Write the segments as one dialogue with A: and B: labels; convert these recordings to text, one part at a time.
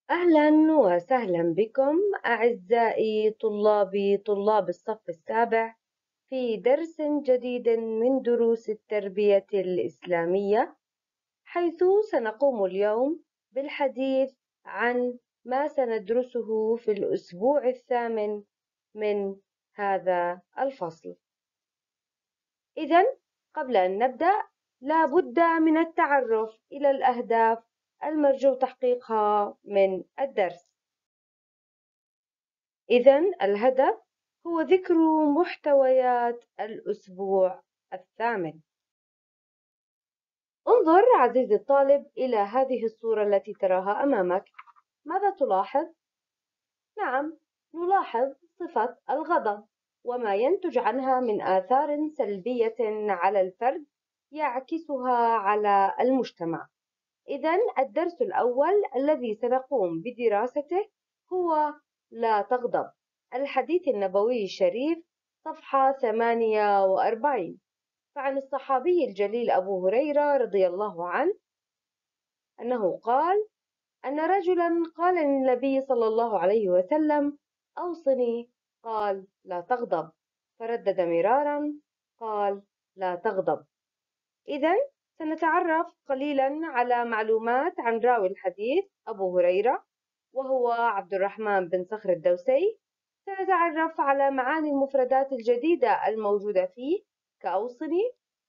A: أهلا وسهلا بكم أعزائي طلاب الصف السابع في درس جديد من دروس التربية الإسلامية، حيث سنقوم اليوم بالحديث عن ما سندرسه في الأسبوع الثامن من هذا الفصل. إذن قبل أن نبدأ لا بد من التعرف إلى الأهداف المرجو تحقيقها من الدرس. إذن الهدف هو ذكر محتويات الأسبوع الثامن. انظر عزيزي الطالب إلى هذه الصورة التي تراها أمامك. ماذا تلاحظ؟ نعم، نلاحظ صفة الغضب وما ينتج عنها من آثار سلبية على الفرد يعكسها على المجتمع. إذن الدرس الأول الذي سنقوم بدراسته هو لا تغضب، الحديث النبوي الشريف صفحة 48. فعن الصحابي الجليل أبو هريرة رضي الله عنه أنه قال أن رجلا قال للنبي صلى الله عليه وسلم: أوصني. قال: لا تغضب. فردد مرارا: قال: لا تغضب. إذن سنتعرف قليلا على معلومات عن راوي الحديث أبو هريرة، وهو عبد الرحمن بن صخر الدوسي. سنتعرف على معاني المفردات الجديدة الموجودة فيه كأوصني.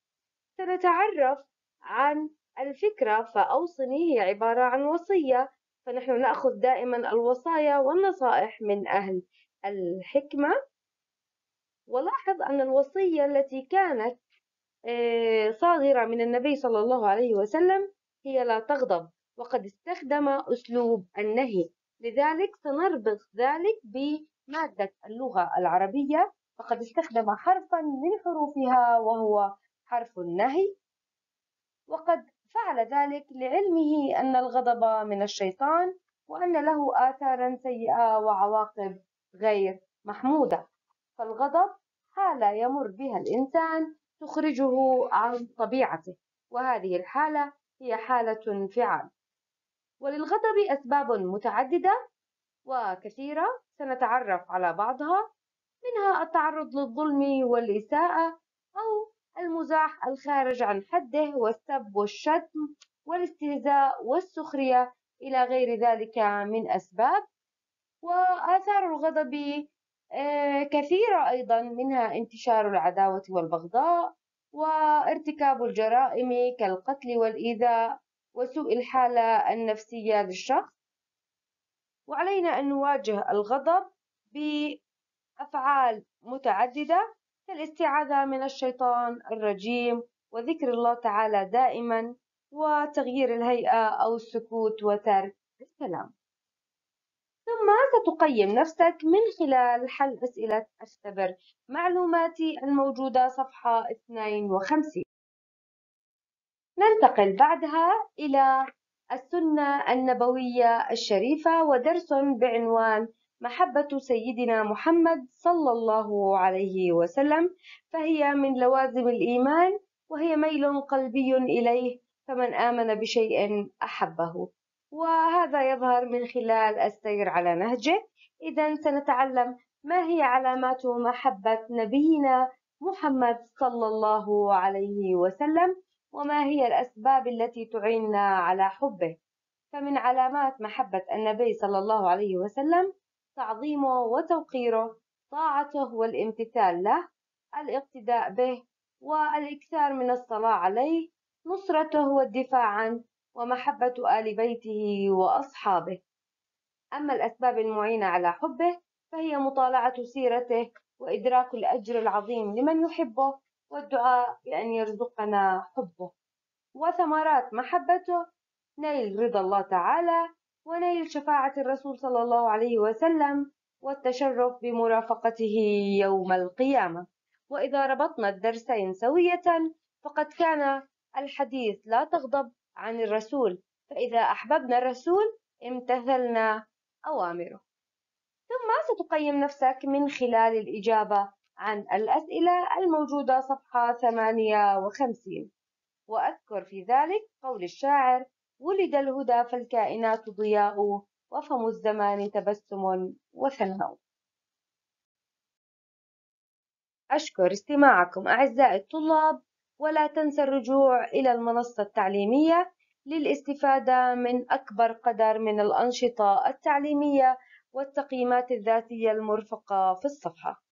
A: سنتعرف عن الفكرة، فأوصني هي عبارة عن وصية، فنحن نأخذ دائما الوصايا والنصائح من أهل الحكمة. ولاحظ أن الوصية التي كانت صادرة من النبي صلى الله عليه وسلم هي لا تغضب، وقد استخدم أسلوب النهي، لذلك سنربط ذلك بمادة اللغة العربية، فقد استخدم حرفا من حروفها وهو حرف النهي، وقد فعل ذلك لعلمه أن الغضب من الشيطان وأن له آثارا سيئة وعواقب غير محمودة. فالغضب حالة يمر بها الإنسان تخرجه عن طبيعته، وهذه الحالة هي حالة انفعال. وللغضب أسباب متعددة وكثيرة سنتعرف على بعضها، منها التعرض للظلم والإساءة، أو المزاح الخارج عن حده، والسب والشتم والاستهزاء والسخرية، إلى غير ذلك من أسباب. وآثار الغضب كثيرة أيضا، منها انتشار العداوة والبغضاء وارتكاب الجرائم كالقتل والإيذاء وسوء الحالة النفسية للشخص. وعلينا أن نواجه الغضب بأفعال متعددة كالاستعاذة من الشيطان الرجيم وذكر الله تعالى دائما وتغيير الهيئة أو السكوت وترك الكلام. ثم ستقيم نفسك من خلال حل أسئلة اختبر معلوماتي الموجودة صفحة 52. ننتقل بعدها إلى السنة النبوية الشريفة ودرس بعنوان محبة سيدنا محمد صلى الله عليه وسلم، فهي من لوازم الإيمان، وهي ميل قلبي إليه، فمن آمن بشيء أحبه، وهذا يظهر من خلال السير على نهجه. إذن سنتعلم ما هي علامات محبة نبينا محمد صلى الله عليه وسلم، وما هي الأسباب التي تعيننا على حبه. فمن علامات محبة النبي صلى الله عليه وسلم تعظيمه وتوقيره، طاعته والامتثال له، الاقتداء به والإكثار من الصلاة عليه، نصرته والدفاع عنه، ومحبة آل بيته وأصحابه. أما الأسباب المعينة على حبه فهي مطالعة سيرته وإدراك الأجر العظيم لمن يحبه والدعاء بأن يرزقنا حبه. وثمرات محبته: نيل رضا الله تعالى، ونيل شفاعة الرسول صلى الله عليه وسلم، والتشرف بمرافقته يوم القيامة. وإذا ربطنا الدرسين سوية فقد كان الحديث لا تغضب عن الرسول، فإذا أحببنا الرسول امتثلنا أوامره. ثم ستقيم نفسك من خلال الإجابة عن الأسئلة الموجودة صفحة 58. وأذكر في ذلك قول الشاعر: ولد الهدى فالكائنات ضياء، وفم الزمان تبسم وثناء. أشكر استماعكم أعزائي الطلاب، ولا تنسى الرجوع إلى المنصة التعليمية للاستفادة من أكبر قدر من الأنشطة التعليمية والتقييمات الذاتية المرفقة في الصفحة.